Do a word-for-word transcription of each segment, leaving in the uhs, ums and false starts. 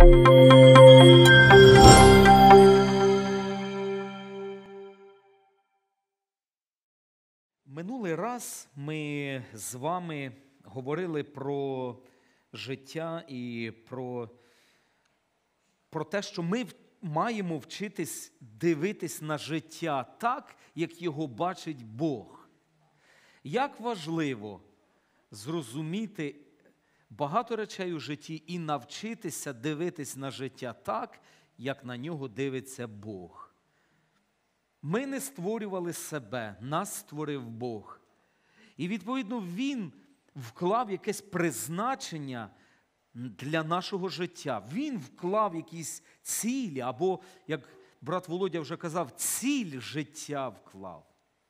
Минулий раз ми з вами говорили про життя і про, про те, що ми маємо вчитись дивитись на життя так, як його бачить Бог. Як важливо зрозуміти багато речей у житті і навчитися дивитись на життя так, як на нього дивиться Бог. Ми не створювали себе, нас створив Бог. І, відповідно, Він вклав якесь призначення для нашого життя. Він вклав якісь цілі, або, як брат Володя вже казав, ціль життя вклав.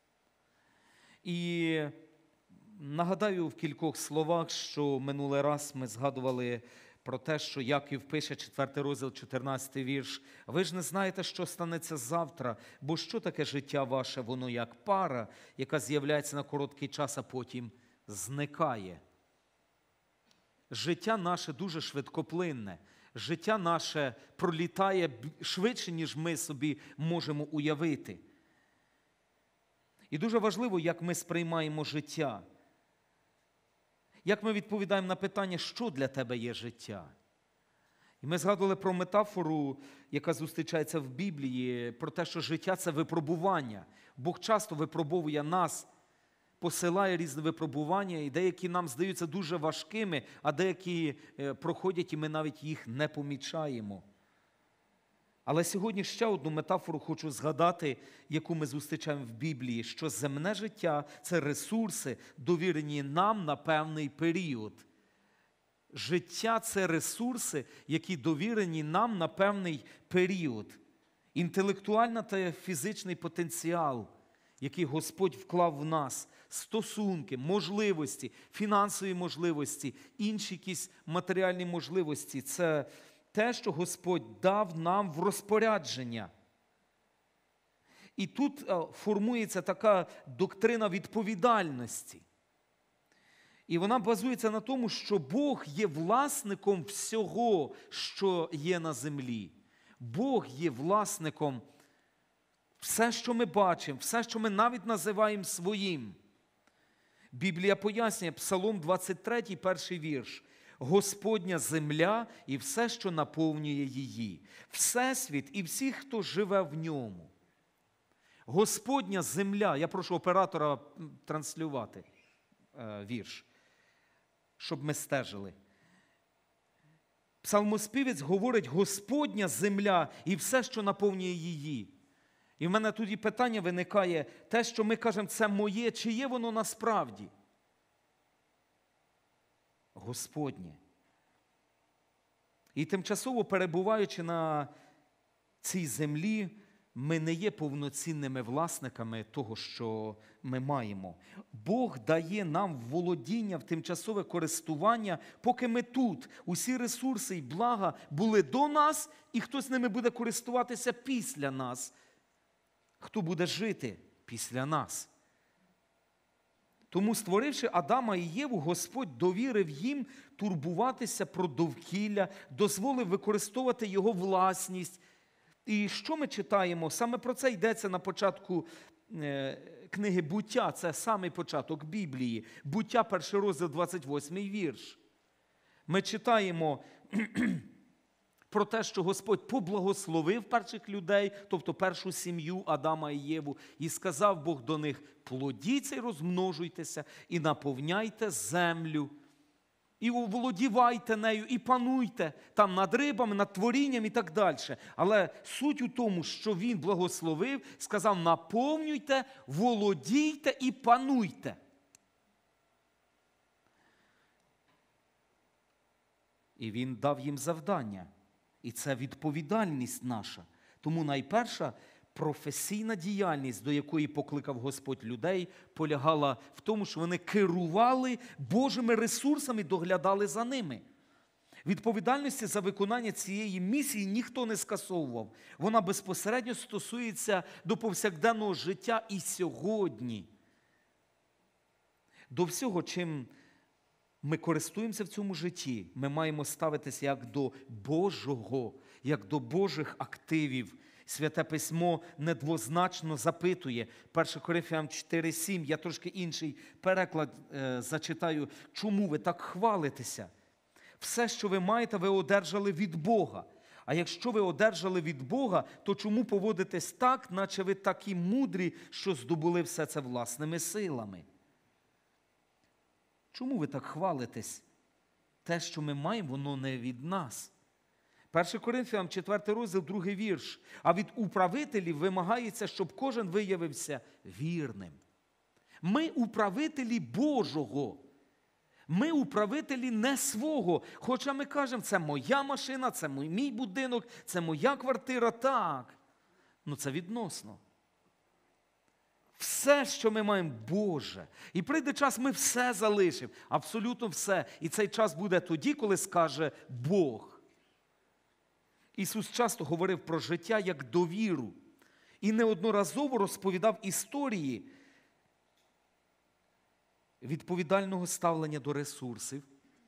І нагадаю в кількох словах, що минулий раз ми згадували про те, що Яків пише, четвертий розділ, чотирнадцятий вірш. «Ви ж не знаєте, що станеться завтра, бо що таке життя ваше? Воно як пара, яка з'являється на короткий час, а потім зникає». Життя наше дуже швидкоплинне. Життя наше пролітає швидше, ніж ми собі можемо уявити. І дуже важливо, як ми сприймаємо життя. Як ми відповідаємо на питання, що для тебе є життя? І ми згадували про метафору, яка зустрічається в Біблії, про те, що життя – це випробування. Бог часто випробовує нас, посилає різні випробування, і деякі нам здаються дуже важкими, а деякі проходять, і ми навіть їх не помічаємо. Але сьогодні ще одну метафору хочу згадати, яку ми зустрічаємо в Біблії, що земне життя – це ресурси, довірені нам на певний період. Життя – це ресурси, які довірені нам на певний період. Інтелектуальний та фізичний потенціал, який Господь вклав в нас, стосунки, можливості, фінансові можливості, інші якісь матеріальні можливості – це те, що Господь дав нам в розпорядження. І тут формується така доктрина відповідальності. І вона базується на тому, що Бог є власником всього, що є на землі. Бог є власником все, що ми бачимо, все, що ми навіть називаємо своїм. Біблія пояснює, Псалом двадцять третій, перший вірш. «Господня земля і все, що наповнює її, всесвіт і всі, хто живе в ньому». Господня земля, я прошу оператора транслювати е, вірш, щоб ми стежили. Псалмоспівець говорить «Господня земля і все, що наповнює її». І в мене тоді питання виникає, те, що ми кажемо, це моє, чи є воно насправді? Господнє. І тимчасово перебуваючи на цій землі, ми не є повноцінними власниками того, що ми маємо. Бог дає нам в володіння, в тимчасове користування, поки ми тут. Усі ресурси і блага були до нас, і хто з ними буде користуватися після нас. Хто буде жити після нас. Тому, створивши Адама і Єву, Господь довірив їм турбуватися про довкілля, дозволив використовувати його власність. І що ми читаємо? Саме про це йдеться на початку книги «Буття». Це самий початок Біблії. «Буття», перший розділ, двадцять восьмий вірш. Ми читаємо про те, що Господь поблагословив перших людей, тобто першу сім'ю Адама і Єву, і сказав Бог до них: «Плодіться і розмножуйтеся, і наповняйте землю, і оволодівайте нею, і пануйте там над рибами, над творінням» і так далі. Але суть у тому, що Він благословив, сказав: «Наповнюйте, володійте і пануйте». І Він дав їм завдання. І це відповідальність наша. Тому найперша професійна діяльність, до якої покликав Господь людей, полягала в тому, що вони керували Божими ресурсами, доглядали за ними. Відповідальності за виконання цієї місії ніхто не скасовував. Вона безпосередньо стосується до повсякденного життя і сьогодні. До всього, чим ми користуємося в цьому житті, ми маємо ставитися як до Божого, як до Божих активів. Святе Письмо недвозначно запитує, перше Коринфянам чотири сім, я трошки інший переклад е, зачитаю, чому ви так хвалитеся? Все, що ви маєте, ви одержали від Бога. А якщо ви одержали від Бога, то чому поводитесь так, наче ви такі мудрі, що здобули все це власними силами? Чому ви так хвалитесь? Те, що ми маємо, воно не від нас. перше Коринфянам четвертий розділ, другий вірш. А від управителів вимагається, щоб кожен виявився вірним. Ми управителі Божого. Ми управителі не свого. Хоча ми кажемо, це моя машина, це мій будинок, це моя квартира, так. Ну це відносно. Все, що ми маємо, Боже. І прийде час, ми все залишимо. Абсолютно все. І цей час буде тоді, коли скаже Бог. Ісус часто говорив про життя як довіру. І неодноразово розповідав історії відповідального ставлення до ресурсів,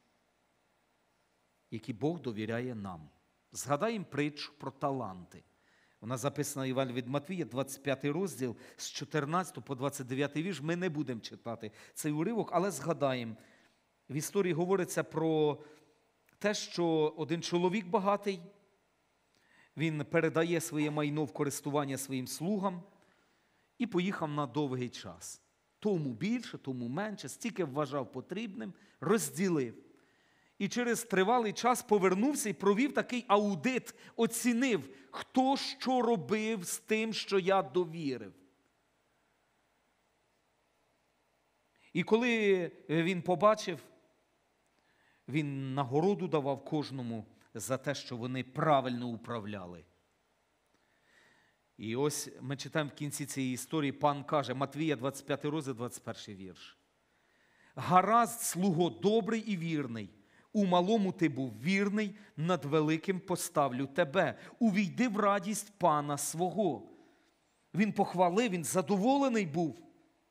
які Бог довіряє нам. Згадаємо притчу про таланти. Вона записана Євангелії від Матвія, двадцять п'ятий розділ, з чотирнадцятого по двадцять дев'ятий вірш. Ми не будемо читати цей уривок, але згадаємо. В історії говориться про те, що один чоловік багатий, він передає своє майно в користування своїм слугам і поїхав на довгий час. Тому більше, тому менше, стільки вважав потрібним, розділив. І через тривалий час повернувся і провів такий аудит, оцінив, хто що робив з тим, що я довірив. І коли він побачив, він нагороду давав кожному за те, що вони правильно управляли. І ось ми читаємо в кінці цієї історії, пан каже, Матвія, двадцять п'ятий розділ, двадцять перший вірш. «Гаразд, слуго добрий і вірний, у малому ти був вірний, над великим поставлю тебе. Увійди в радість пана свого». Він похвалив, він задоволений був.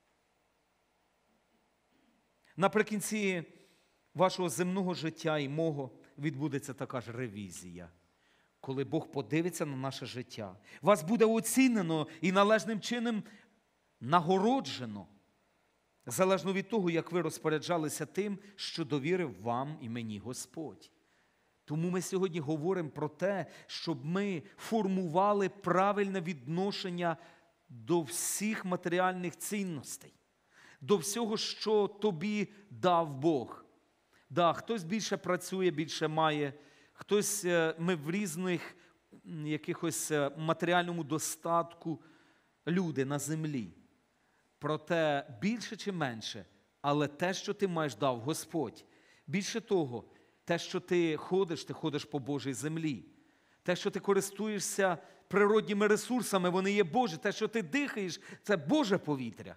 Наприкінці вашого земного життя і мого відбудеться така ж ревізія. Коли Бог подивиться на наше життя, вас буде оцінено і належним чином нагороджено, залежно від того, як ви розпоряджалися тим, що довірив вам і мені Господь. Тому ми сьогодні говоримо про те, щоб ми формували правильне відношення до всіх матеріальних цінностей, до всього, що тобі дав Бог. Да, хтось більше працює, більше має, хтось, ми в різних якихось матеріальному достатку, люди на землі. Проте більше чи менше, але те, що ти маєш, дав Господь. Більше того, те, що ти ходиш, ти ходиш по Божій землі. Те, що ти користуєшся природніми ресурсами, вони є Божі. Те, що ти дихаєш, це Боже повітря.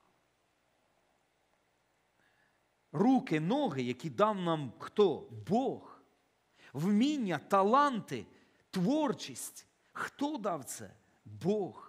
Руки, ноги, які дав нам хто? Бог. Вміння, таланти, творчість. Хто дав це? Бог.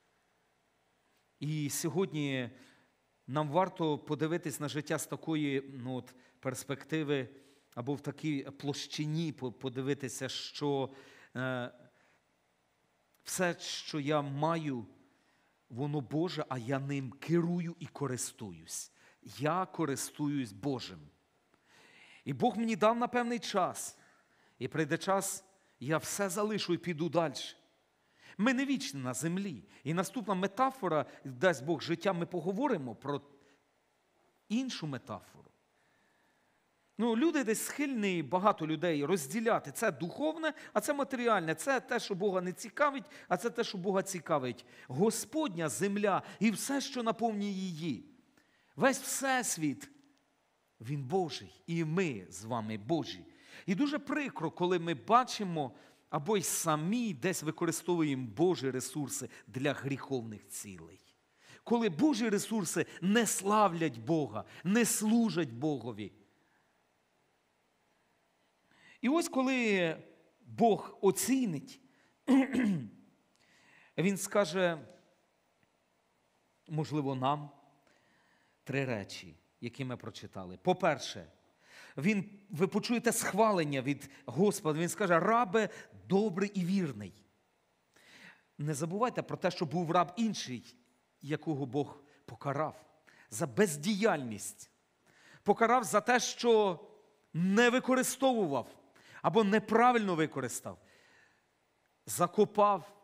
І сьогодні нам варто подивитись на життя з такої ну, от, перспективи, або в такій площині подивитися, що е, все, що я маю, воно Боже, а я ним керую і користуюсь. Я користуюсь Божим. І Бог мені дав на певний час. І прийде час, я все залишу і піду далі. Ми не вічні на землі. І наступна метафора, дасть Бог життя, ми поговоримо про іншу метафору. Ну, люди десь схильні, багато людей розділяти. Це духовне, а це матеріальне. Це те, що Бога не цікавить, а це те, що Бога цікавить. Господня земля і все, що наповнює її. Весь всесвіт, він Божий. І ми з вами Божі. І дуже прикро, коли ми бачимо, або й самі десь використовуємо Божі ресурси для гріховних цілей. Коли Божі ресурси не славлять Бога, не служать Богові. І ось коли Бог оцінить, Він скаже, можливо, нам три речі, які ми прочитали. По-перше, Він, ви почуєте схвалення від Господа. Він скаже: рабе добрий і вірний. Не забувайте про те, що був раб інший, якого Бог покарав за бездіяльність. Покарав за те, що не використовував або неправильно використав. Закопав.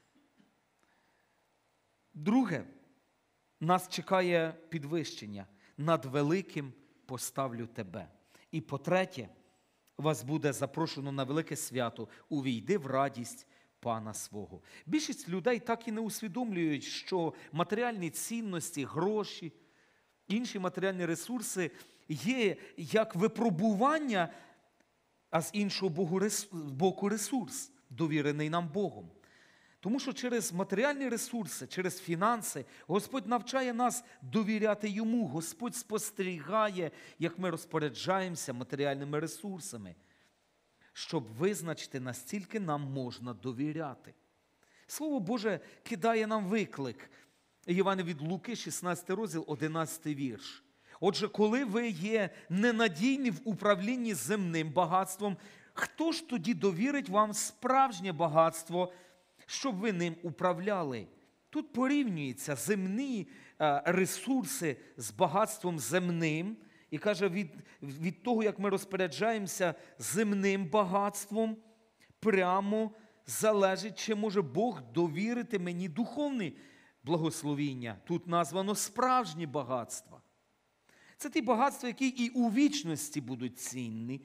Друге, нас чекає підвищення. Над великим поставлю тебе. І по-третє, вас буде запрошено на велике свято. Увійди в радість Пана свого. Більшість людей так і не усвідомлюють, що матеріальні цінності, гроші, інші матеріальні ресурси є як випробування, а з іншого боку ресурс, довірений нам Богом. Тому що через матеріальні ресурси, через фінанси Господь навчає нас довіряти Йому. Господь спостерігає, як ми розпоряджаємося матеріальними ресурсами, щоб визначити, настільки нам можна довіряти. Слово Боже кидає нам виклик. Євангеліє від Луки, шістнадцятий розділ, одинадцятий вірш. Отже, коли ви є ненадійні в управлінні земним багатством, хто ж тоді довірить вам справжнє багатство, щоб ви ним управляли? Тут порівнюються земні ресурси з багатством земним. І каже, від, від того, як ми розпоряджаємося земним багатством, прямо залежить, чи може Бог довірити мені духовне благословіння. Тут названо справжні багатства. Це ті багатства, які і у вічності будуть цінні.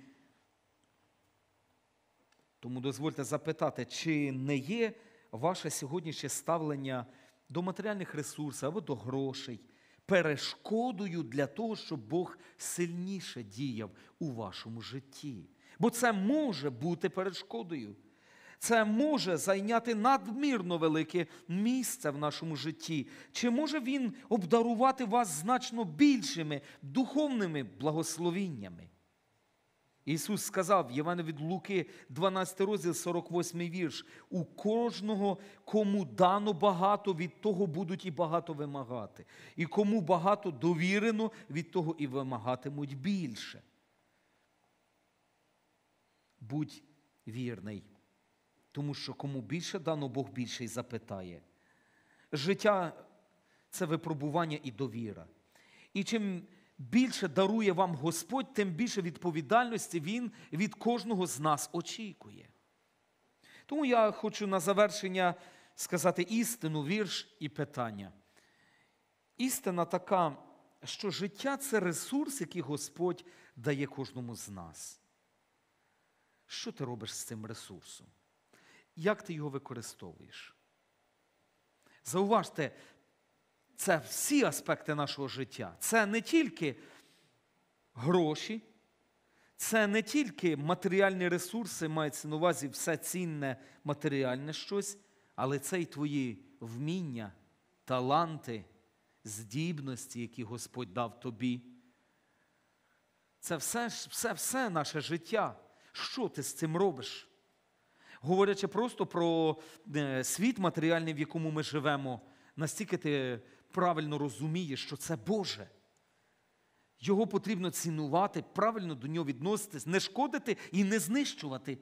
Тому дозвольте запитати, чи не є ваше сьогоднішнє ставлення до матеріальних ресурсів або до грошей перешкодою для того, щоб Бог сильніше діяв у вашому житті? Бо це може бути перешкодою. Це може зайняти надмірно велике місце в нашому житті. Чи може Він обдарувати вас значно більшими духовними благословіннями? Ісус сказав в Євангелії від Луки, дванадцятий розділ, сорок восьмий вірш: «У кожного, кому дано багато, від того будуть і багато вимагати. І кому багато довірено, від того і вимагатимуть більше». Будь вірний, тому що кому більше дано, Бог більше й запитає. Життя – це випробування і довіра. І чим більше дарує вам Господь, тим більше відповідальності Він від кожного з нас очікує. Тому я хочу на завершення сказати істину, вірш і питання. Істина така, що життя – це ресурс, який Господь дає кожному з нас. Що ти робиш з цим ресурсом? Як ти його використовуєш? Зауважте, це всі аспекти нашого життя. Це не тільки гроші, це не тільки матеріальні ресурси, мається на увазі все цінне матеріальне щось, але це і твої вміння, таланти, здібності, які Господь дав тобі. Це все, все, все наше життя. Що ти з цим робиш? Говорячи просто про світ матеріальний, в якому ми живемо, настільки ти правильно розумієш, що це Боже. Його потрібно цінувати, правильно до нього відноситись, не шкодити і не знищувати.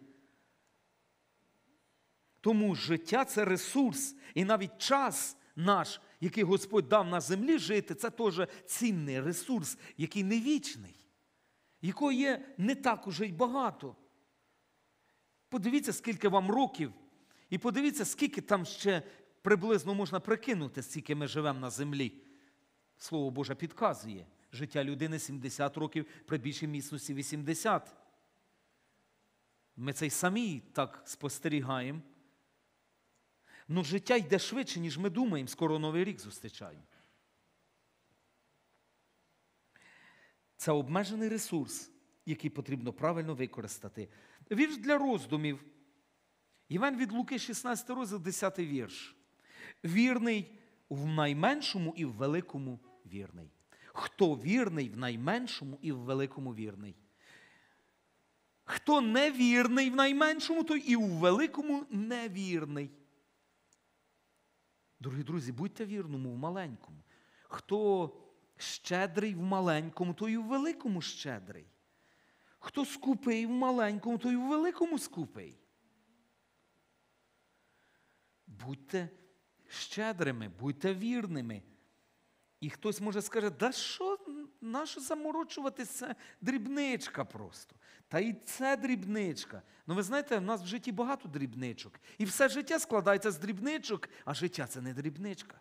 Тому життя – це ресурс. І навіть час наш, який Господь дав на землі жити, це теж цінний ресурс, який не вічний, якого є не так уже й багато. Подивіться, скільки вам років, і подивіться, скільки там ще приблизно можна прикинути, скільки ми живемо на землі. Слово Боже підказує. Життя людини сімдесят років, при більшій міцності вісімдесят. Ми це й самі так спостерігаємо. Ну, життя йде швидше, ніж ми думаємо. Скоро Новий рік зустрічаємо. Це обмежений ресурс, який потрібно правильно використати. Вірш для роздумів. Євангеліє від Луки, шістнадцятий розділ, десятий вірш. Вірний в найменшому і в великому вірний. Хто вірний в найменшому і в великому вірний. Хто невірний в найменшому, той і в великому невірний. Дорогі друзі, будьте вірному в маленькому. Хто щедрий в маленькому, той і в великому щедрий. Хто скупий в маленькому, той в великому скупий. Будьте щедрими, будьте вірними. І хтось може скаже, да що, нащо заморочувати, це дрібничка просто. Та і це дрібничка. Ну ви знаєте, в нас в житті багато дрібничок. І все життя складається з дрібничок, а життя – це не дрібничка.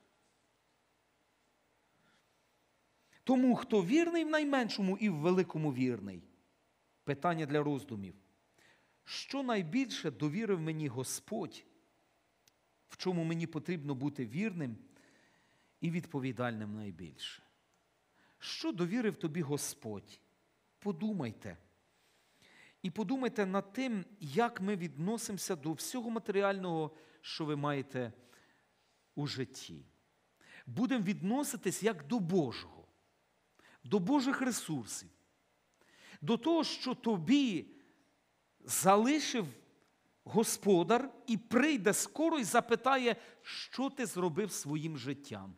Тому, хто вірний в найменшому і в великому вірний. Питання для роздумів. Що найбільше довірив мені Господь, в чому мені потрібно бути вірним і відповідальним найбільше? Що довірив тобі Господь? Подумайте. І подумайте над тим, як ми відносимося до всього матеріального, що ви маєте у житті. Будемо відноситись як до Божого, до Божих ресурсів, до того, що тобі залишив Господар і прийде скоро і запитає, що ти зробив своїм життям.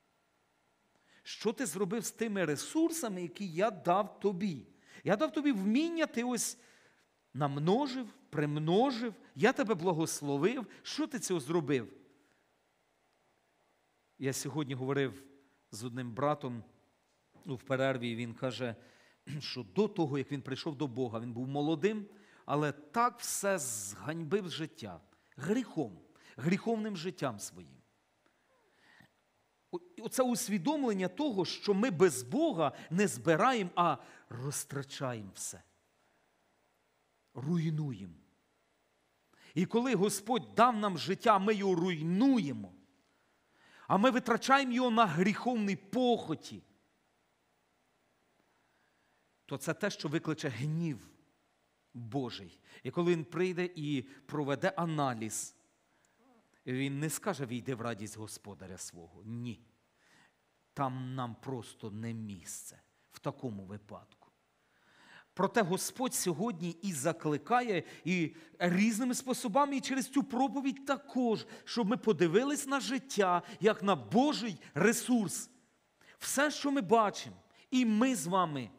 Що ти зробив з тими ресурсами, які я дав тобі? Я дав тобі вміння, ти ось намножив, примножив, я тебе благословив. Що ти цього зробив? Я сьогодні говорив з одним братом в перерві, і він каже, що до того, як він прийшов до Бога, він був молодим, але так все зганьбив з життя. Гріхом, гріховним життям своїм. Оце усвідомлення того, що ми без Бога не збираємо, а розтрачаємо все. Руйнуємо. І коли Господь дав нам життя, ми його руйнуємо. А ми витрачаємо його на гріховній похоті. То це те, що викличе гнів Божий. І коли Він прийде і проведе аналіз, Він не скаже, війди в радість Господаря свого. Ні. Там нам просто не місце в такому випадку. Проте Господь сьогодні і закликає, і різними способами, і через цю проповідь також, щоб ми подивились на життя, як на Божий ресурс. Все, що ми бачимо, і ми з вами,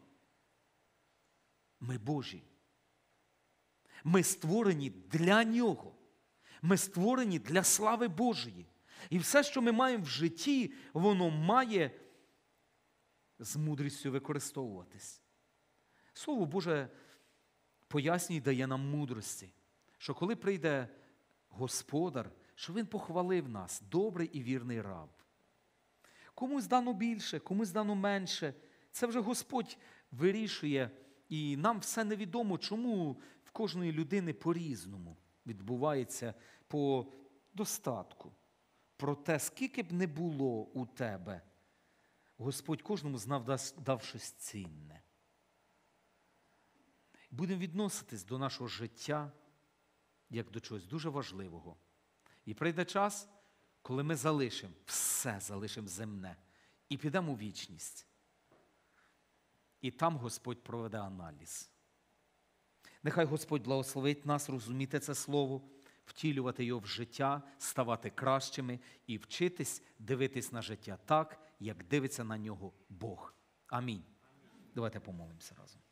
ми Божі. Ми створені для Нього. Ми створені для слави Божої. І все, що ми маємо в житті, воно має з мудрістю використовуватись. Слово Боже пояснює і дає нам мудрості, що коли прийде Господар, що Він похвалив нас, добрий і вірний раб. Комусь дано більше, комусь дано менше. Це вже Господь вирішує, і нам все невідомо, чому в кожної людини по-різному відбувається по достатку. Проте, скільки б не було у тебе, Господь кожному знав, дав щось цінне. Будемо відноситись до нашого життя як до чогось дуже важливого. І прийде час, коли ми залишимо, все залишимо земне і підемо у вічність. І там Господь проведе аналіз. Нехай Господь благословить нас розуміти це слово, втілювати його в життя, ставати кращими і вчитись дивитись на життя так, як дивиться на нього Бог. Амінь. Давайте помолимося разом.